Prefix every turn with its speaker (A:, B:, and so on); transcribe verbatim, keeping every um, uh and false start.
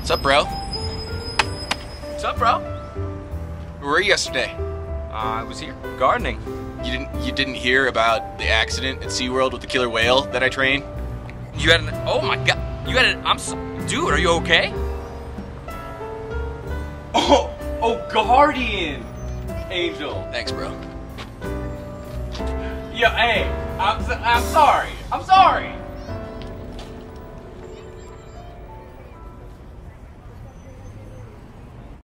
A: What's up, bro?
B: What's up, bro?
A: Where were you yesterday?
B: Uh, I was here gardening.
A: You didn't you didn't hear about the accident at SeaWorld with the killer whale that I trained?
B: You had an, oh my god, you had an, I'm so, dude, are you okay? Oh, oh, Guardian Angel.
A: Thanks, bro.
B: Yeah, hey, I'm, so- I'm sorry, I'm sorry.